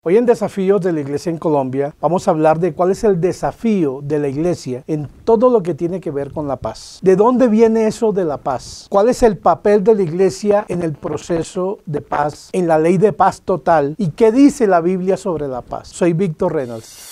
Hoy en Desafíos de la Iglesia en Colombia vamos a hablar de cuál es el desafío de la Iglesia en todo lo que tiene que ver con la paz. ¿De dónde viene eso de la paz? ¿Cuál es el papel de la Iglesia en el proceso de paz, en la ley de paz total? ¿Y qué dice la Biblia sobre la paz? Soy Víctor Reynolds.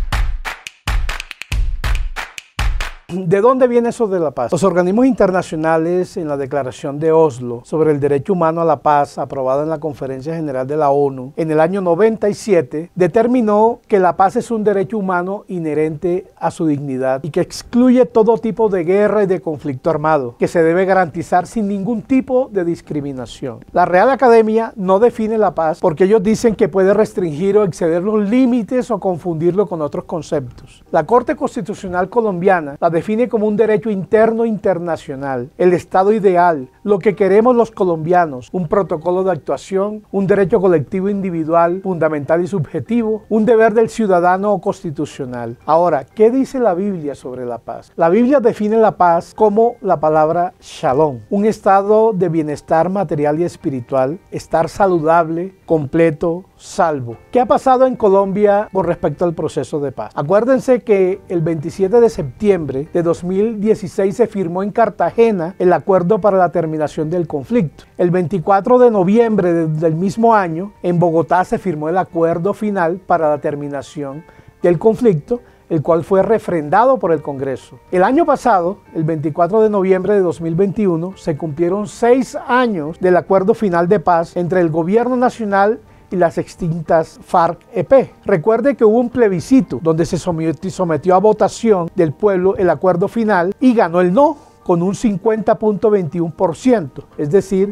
¿De dónde viene eso de la paz? Los organismos internacionales en la Declaración de Oslo sobre el derecho humano a la paz, aprobada en la Conferencia General de la ONU en el año 97, determinó que la paz es un derecho humano inherente a su dignidad y que excluye todo tipo de guerra y de conflicto armado, que se debe garantizar sin ningún tipo de discriminación. La Real Academia no define la paz porque ellos dicen que puede restringir o exceder los límites o confundirlo con otros conceptos. La Corte Constitucional colombiana la define como un derecho interno internacional, el estado ideal, lo que queremos los colombianos, un protocolo de actuación, un derecho colectivo individual, fundamental y subjetivo, un deber del ciudadano constitucional. Ahora, ¿qué dice la Biblia sobre la paz? La Biblia define la paz como la palabra shalom, un estado de bienestar material y espiritual, estar saludable, completo, salvo. ¿Qué ha pasado en Colombia con respecto al proceso de paz? Acuérdense que el 27 de septiembre de 2016 se firmó en Cartagena el acuerdo para la terminación del conflicto. El 24 de noviembre del mismo año, en Bogotá se firmó el acuerdo final para la terminación del conflicto, el cual fue refrendado por el Congreso. El año pasado, el 24 de noviembre de 2021, se cumplieron 6 años del acuerdo final de paz entre el gobierno nacional y las extintas FARC-EP. Recuerde que hubo un plebiscito donde se sometió a votación del pueblo el acuerdo final y ganó el no con un 50.21%, es decir,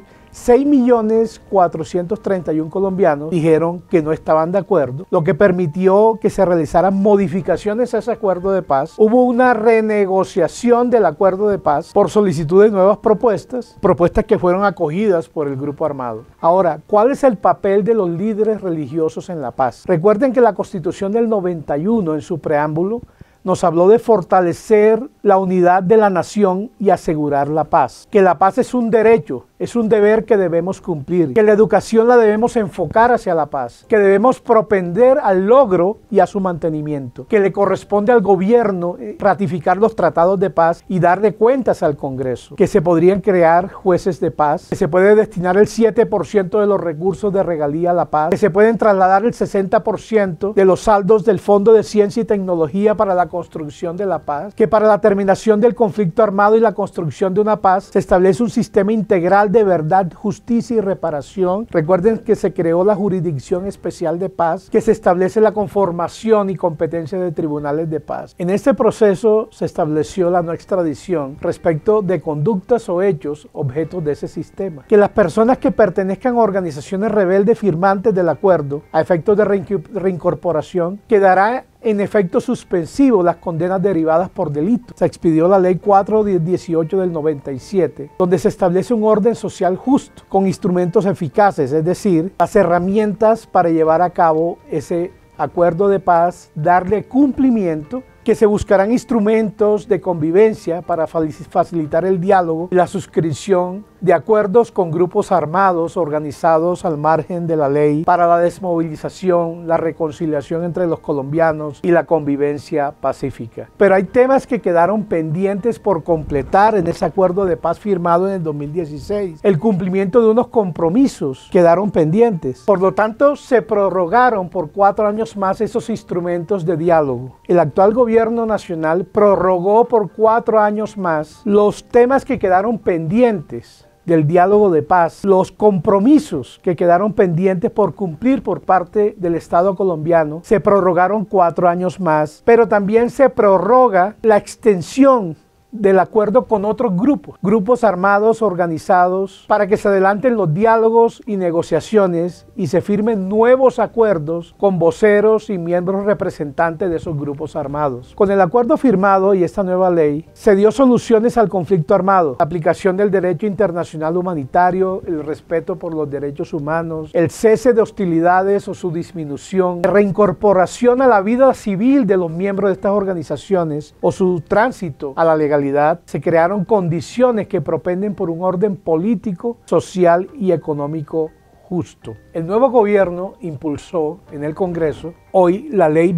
6.431.000 colombianos dijeron que no estaban de acuerdo, lo que permitió que se realizaran modificaciones a ese acuerdo de paz. Hubo una renegociación del acuerdo de paz por solicitud de nuevas propuestas que fueron acogidas por el grupo armado. Ahora, ¿cuál es el papel de los líderes religiosos en la paz? Recuerden que la Constitución del 91 en su preámbulo nos habló de fortalecer la unidad de la nación y asegurar la paz. Que la paz es un derecho, es un deber que debemos cumplir. Que la educación la debemos enfocar hacia la paz. Que debemos propender al logro y a su mantenimiento. Que le corresponde al gobierno ratificar los tratados de paz y darle cuentas al Congreso. Que se podrían crear jueces de paz. Que se puede destinar el 7% de los recursos de regalía a la paz. Que se pueden trasladar el 60% de los saldos del Fondo de Ciencia y Tecnología para la construcción de la paz, que para la terminación del conflicto armado y la construcción de una paz se establece un sistema integral de verdad, justicia y reparación. Recuerden que se creó la Jurisdicción Especial de Paz, que se establece la conformación y competencia de tribunales de paz. En este proceso se estableció la no extradición respecto de conductas o hechos objetos de ese sistema. Que las personas que pertenezcan a organizaciones rebeldes firmantes del acuerdo a efectos de reincorporación quedará en efecto suspensivo las condenas derivadas por delito. Se expidió la Ley 418 del 97, donde se establece un orden social justo, con instrumentos eficaces, es decir, las herramientas para llevar a cabo ese acuerdo de paz, darle cumplimiento, que se buscarán instrumentos de convivencia para facilitar el diálogo y la suscripción de acuerdos con grupos armados organizados al margen de la ley para la desmovilización, la reconciliación entre los colombianos y la convivencia pacífica. Pero hay temas que quedaron pendientes por completar en ese acuerdo de paz firmado en el 2016. El cumplimiento de unos compromisos quedaron pendientes. Por lo tanto, se prorrogaron por 4 años más esos instrumentos de diálogo. El actual gobierno nacional prorrogó por 4 años más los temas que quedaron pendientes del diálogo de paz, los compromisos que quedaron pendientes por cumplir por parte del Estado colombiano, se prorrogaron 4 años más, pero también se prorroga la extensión del acuerdo con otros grupos armados organizados para que se adelanten los diálogos y negociaciones y se firmen nuevos acuerdos con voceros y miembros representantes de esos grupos armados. Con el acuerdo firmado y esta nueva ley, se dio soluciones al conflicto armado, la aplicación del derecho internacional humanitario, el respeto por los derechos humanos, el cese de hostilidades o su disminución, la reincorporación a la vida civil de los miembros de estas organizaciones o su tránsito a la legalidad. Se crearon condiciones que propenden por un orden político, social y económico justo. El nuevo gobierno impulsó en el Congreso hoy la ley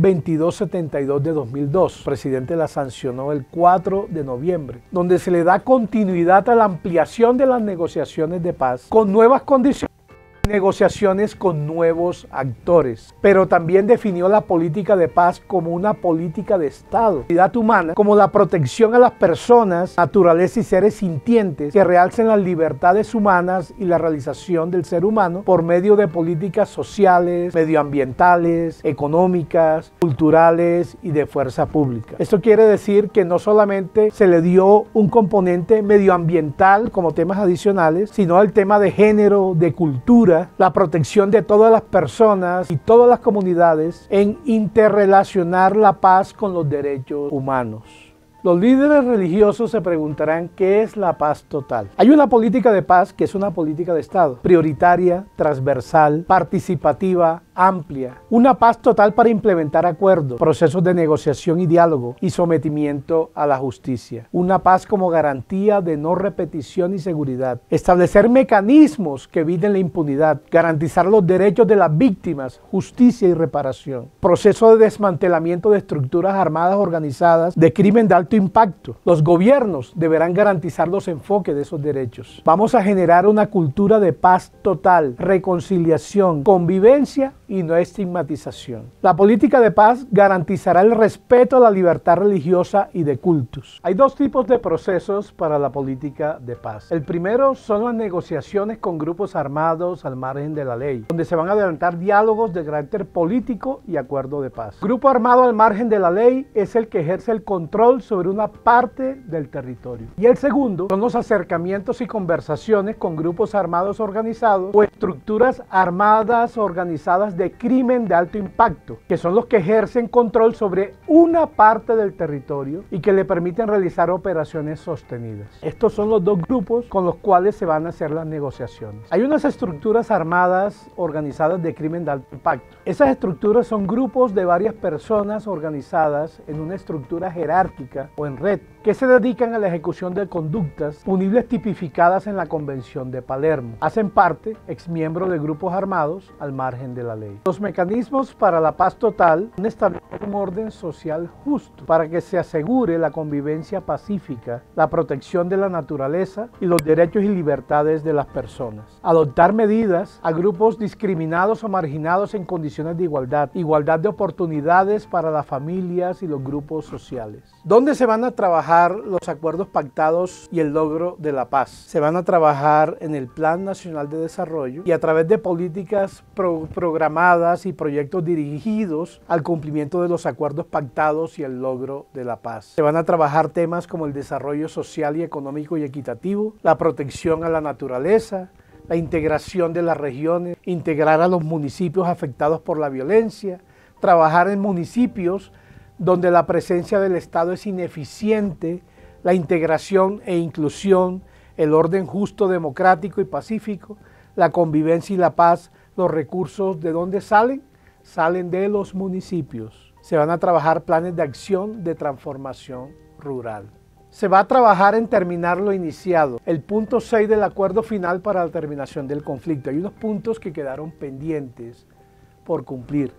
2272 de 2002. El presidente la sancionó el 4 de noviembre, donde se le da continuidad a la ampliación de las negociaciones de paz con nuevas condiciones. Negociaciones con nuevos actores, pero también definió la política de paz como una política de Estado, la dignidad humana como la protección a las personas, naturaleza y seres sintientes que realcen las libertades humanas y la realización del ser humano por medio de políticas sociales, medioambientales, económicas, culturales y de fuerza pública. Esto quiere decir que no solamente se le dio un componente medioambiental como temas adicionales, sino el tema de género, de cultura, la protección de todas las personas y todas las comunidades en interrelacionar la paz con los derechos humanos. Los líderes religiosos se preguntarán ¿qué es la paz total? Hay una política de paz que es una política de Estado, prioritaria, transversal, participativa, amplia. Una paz total para implementar acuerdos, procesos de negociación y diálogo y sometimiento a la justicia. Una paz como garantía de no repetición y seguridad. Establecer mecanismos que eviten la impunidad. Garantizar los derechos de las víctimas, justicia y reparación. Proceso de desmantelamiento de estructuras armadas organizadas de crimen de alto impacto. Los gobiernos deberán garantizar los enfoques de esos derechos. Vamos a generar una cultura de paz total, reconciliación, convivencia y no estigmatización. La política de paz garantizará el respeto a la libertad religiosa y de cultos. Hay dos tipos de procesos para la política de paz. El primero son las negociaciones con grupos armados al margen de la ley, donde se van a adelantar diálogos de carácter político y acuerdo de paz. Grupo armado al margen de la ley es el que ejerce el control sobre una parte del territorio. Y el segundo son los acercamientos y conversaciones con grupos armados organizados o estructuras armadas organizadas de crimen de alto impacto, que son los que ejercen control sobre una parte del territorio y que le permiten realizar operaciones sostenidas. Estos son los dos grupos con los cuales se van a hacer las negociaciones. Hay unas estructuras armadas organizadas de crimen de alto impacto. Esas estructuras son grupos de varias personas organizadas en una estructura jerárquica o en red, que se dedican a la ejecución de conductas punibles tipificadas en la Convención de Palermo. Hacen parte exmiembros de grupos armados al margen de la ley. Los mecanismos para la paz total son establecer un orden social justo para que se asegure la convivencia pacífica, la protección de la naturaleza y los derechos y libertades de las personas. Adoptar medidas a grupos discriminados o marginados en condiciones de igualdad, igualdad de oportunidades para las familias y los grupos sociales. ¿Dónde se van a trabajar los acuerdos pactados y el logro de la paz? Se van a trabajar en el Plan Nacional de Desarrollo y a través de políticas programadas y proyectos dirigidos al cumplimiento de los acuerdos pactados y el logro de la paz. Se van a trabajar temas como el desarrollo social y económico y equitativo, la protección a la naturaleza, la integración de las regiones, integrar a los municipios afectados por la violencia, trabajar en municipios donde la presencia del Estado es ineficiente, la integración e inclusión, el orden justo, democrático y pacífico, la convivencia y la paz. Los recursos, ¿de dónde salen? Salen de los municipios. Se van a trabajar planes de acción de transformación rural. Se va a trabajar en terminar lo iniciado. El punto 6 del acuerdo final para la terminación del conflicto. Hay unos puntos que quedaron pendientes por cumplir.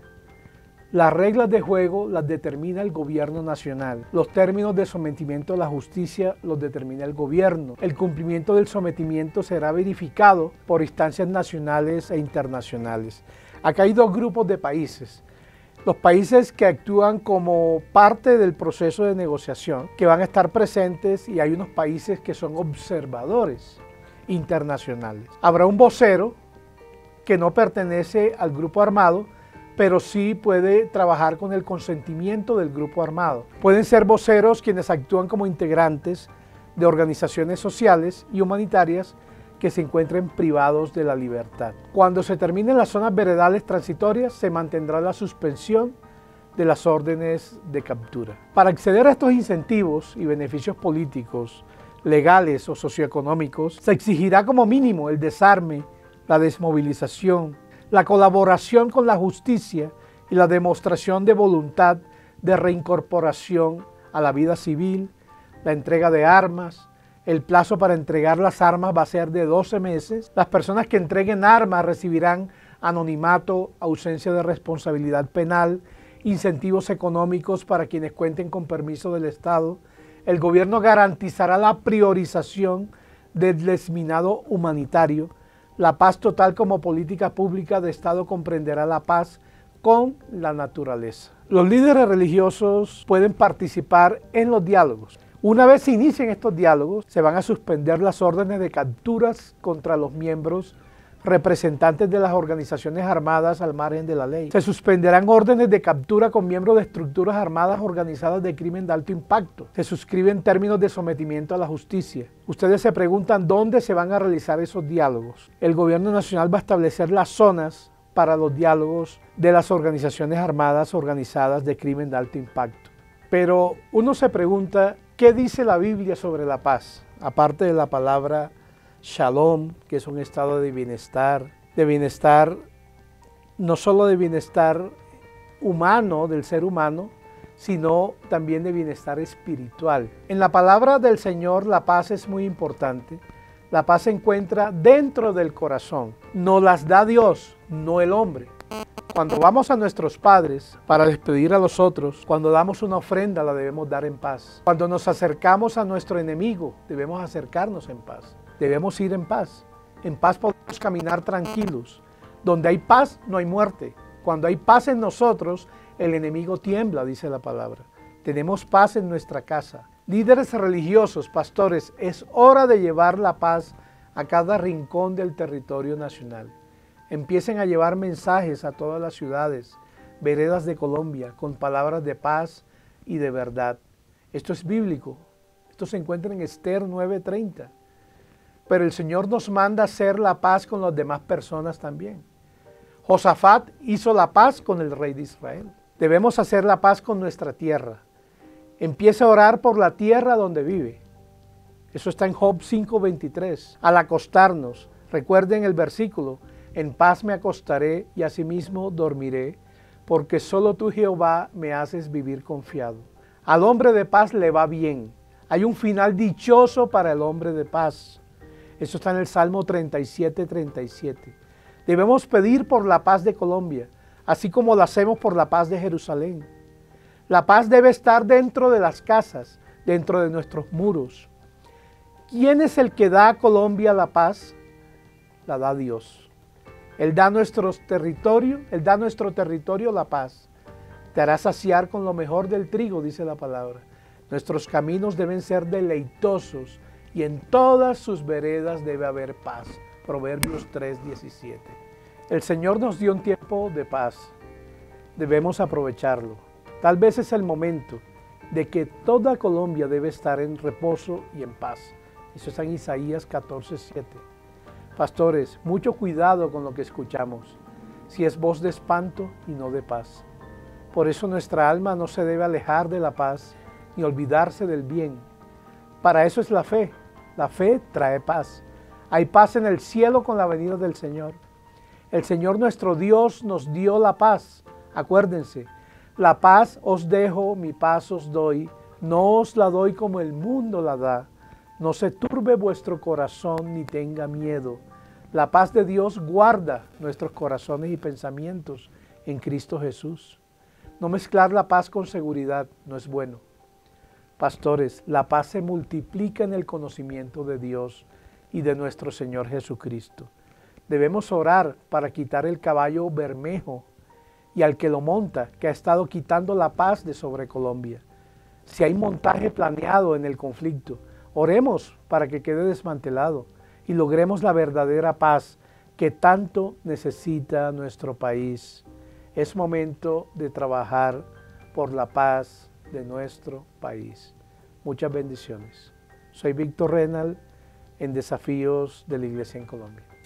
Las reglas de juego las determina el gobierno nacional. Los términos de sometimiento a la justicia los determina el gobierno. El cumplimiento del sometimiento será verificado por instancias nacionales e internacionales. Acá hay dos grupos de países. Los países que actúan como parte del proceso de negociación, que van a estar presentes, y hay unos países que son observadores internacionales. Habrá un vocero que no pertenece al grupo armado, pero sí puede trabajar con el consentimiento del grupo armado. Pueden ser voceros quienes actúan como integrantes de organizaciones sociales y humanitarias que se encuentren privados de la libertad. Cuando se terminen las zonas veredales transitorias, se mantendrá la suspensión de las órdenes de captura. Para acceder a estos incentivos y beneficios políticos, legales o socioeconómicos, se exigirá como mínimo el desarme, la desmovilización, la colaboración con la justicia y la demostración de voluntad de reincorporación a la vida civil, la entrega de armas, El plazo para entregar las armas va a ser de 12 meses. Las personas que entreguen armas recibirán anonimato, ausencia de responsabilidad penal, incentivos económicos para quienes cuenten con permiso del Estado. El gobierno garantizará la priorización del desminado humanitario. La paz total como política pública de Estado comprenderá la paz con la naturaleza. Los líderes religiosos pueden participar en los diálogos. Una vez se inicien estos diálogos, se van a suspender las órdenes de capturas contra los miembros representantes de las organizaciones armadas al margen de la ley. Se suspenderán órdenes de captura con miembros de estructuras armadas organizadas de crimen de alto impacto. Se suscriben términos de sometimiento a la justicia. Ustedes se preguntan dónde se van a realizar esos diálogos. El gobierno nacional va a establecer las zonas para los diálogos de las organizaciones armadas organizadas de crimen de alto impacto. Pero uno se pregunta, ¿qué dice la Biblia sobre la paz? Aparte de la palabra Shalom, que es un estado de bienestar, no solo de bienestar humano, del ser humano, sino también de bienestar espiritual. En la palabra del Señor la paz es muy importante. La paz se encuentra dentro del corazón. Nos las da Dios, no el hombre. Cuando vamos a nuestros padres para despedir a los otros, cuando damos una ofrenda la debemos dar en paz. Cuando nos acercamos a nuestro enemigo, debemos acercarnos en paz. Debemos ir en paz. En paz podemos caminar tranquilos. Donde hay paz, no hay muerte. Cuando hay paz en nosotros, el enemigo tiembla, dice la palabra. Tenemos paz en nuestra casa. Líderes religiosos, pastores, es hora de llevar la paz a cada rincón del territorio nacional. Empiecen a llevar mensajes a todas las ciudades, veredas de Colombia, con palabras de paz y de verdad. Esto es bíblico. Esto se encuentra en Esther 9:30. Pero el Señor nos manda hacer la paz con las demás personas también. Josafat hizo la paz con el rey de Israel. Debemos hacer la paz con nuestra tierra. Empieza a orar por la tierra donde vive. Eso está en Job 5:23. Al acostarnos, recuerden el versículo, en paz me acostaré y asimismo dormiré, porque solo tú, Jehová, me haces vivir confiado. Al hombre de paz le va bien. Hay un final dichoso para el hombre de paz. Eso está en el Salmo 37:37. Debemos pedir por la paz de Colombia, así como lo hacemos por la paz de Jerusalén. La paz debe estar dentro de las casas, dentro de nuestros muros. ¿Quién es el que da a Colombia la paz? La da Dios. Él da a nuestro territorio la paz. Te hará saciar con lo mejor del trigo, dice la palabra. Nuestros caminos deben ser deleitosos y en todas sus veredas debe haber paz. Proverbios 3:17. El Señor nos dio un tiempo de paz. Debemos aprovecharlo. Tal vez es el momento de que toda Colombia debe estar en reposo y en paz. Eso está en Isaías 14:7. Pastores, mucho cuidado con lo que escuchamos, si es voz de espanto y no de paz. Por eso nuestra alma no se debe alejar de la paz ni olvidarse del bien. Para eso es la fe. La fe trae paz. Hay paz en el cielo con la venida del Señor. El Señor nuestro Dios nos dio la paz. Acuérdense, la paz os dejo, mi paz os doy. No os la doy como el mundo la da. No se turbe vuestro corazón ni tenga miedo. La paz de Dios guarda nuestros corazones y pensamientos en Cristo Jesús. No mezclar la paz con seguridad no es bueno. Pastores, la paz se multiplica en el conocimiento de Dios y de nuestro Señor Jesucristo. Debemos orar para quitar el caballo bermejo y al que lo monta, que ha estado quitando la paz de sobre Colombia. Si hay montaje planeado en el conflicto, oremos para que quede desmantelado y logremos la verdadera paz que tanto necesita nuestro país. Es momento de trabajar por la paz de nuestro país. Muchas bendiciones. Soy Víctor Renal en Desafíos de la Iglesia en Colombia.